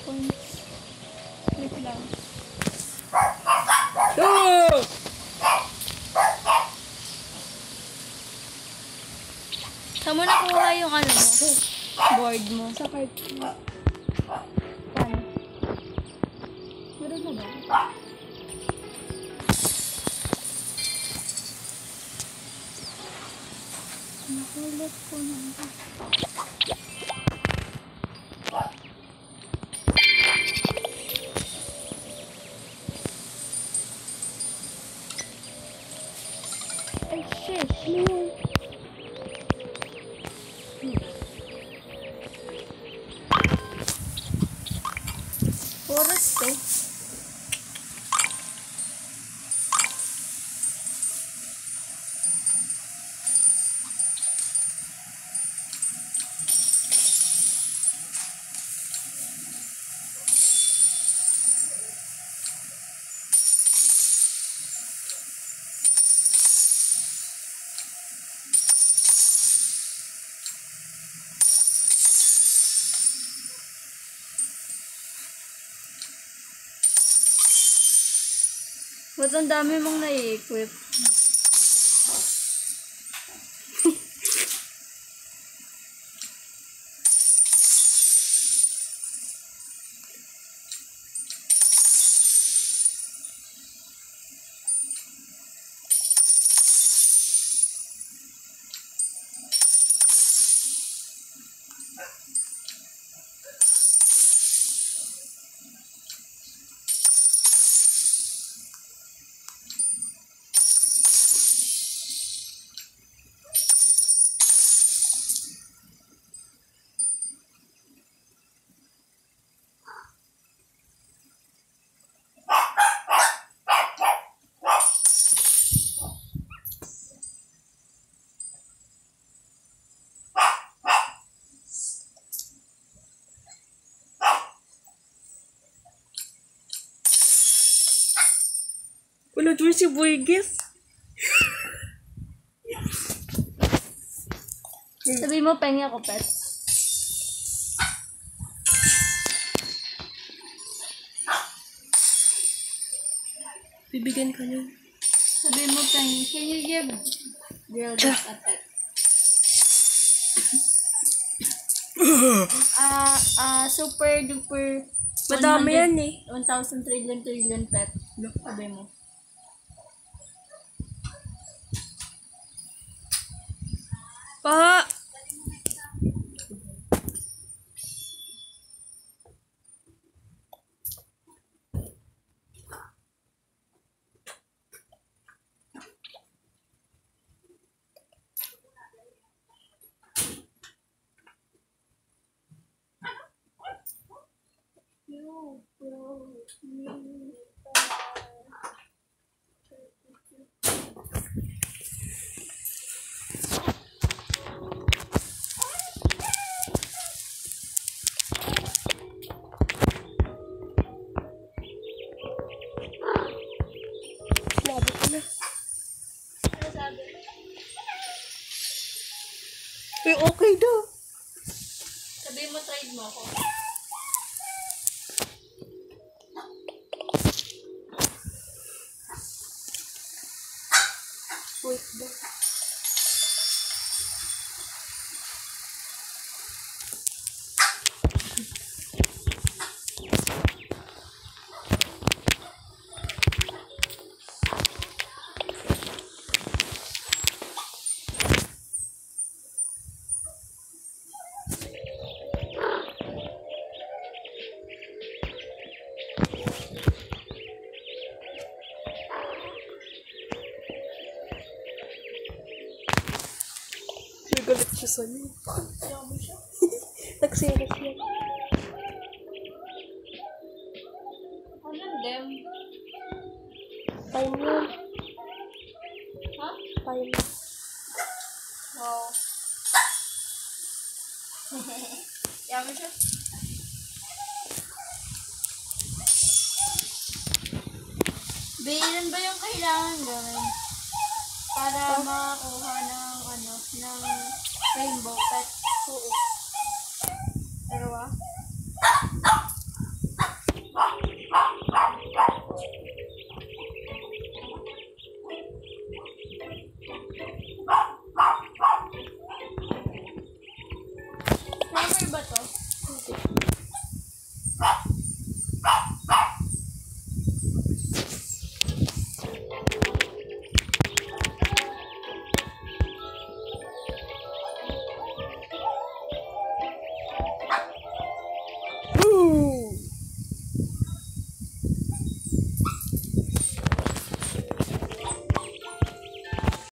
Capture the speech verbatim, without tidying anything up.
points. Wait lang. Oh! Saan mo nakuha yung ano mo? Board mo. Sa card. Paano? Meron na ba? Nakulit ko na. Ay, shit. No. Oras to. Ba't ang dami mong nai-equip? Wala doon si Boygis. Sabi mo, pengi ako, pet. Bibigyan ka niya. Sabi mo, pengi. Can you give girl this a pet? Ah, ah, super duper. Madami yan eh. one thousand trillion trillion pet. Sabi mo. Pa! Labi ko na. Eh, okay daw. Sabi mo, trade mo ako. Wait daw. Galit siya sa'yo. Ayaw mo siya? Nagsirit siya. Anong dem? Time yun. Ha? Time. Wow. Ayaw mo siya? Bilan ba yung kailangan gawin para makakuha ng ano, ng rainbow pet?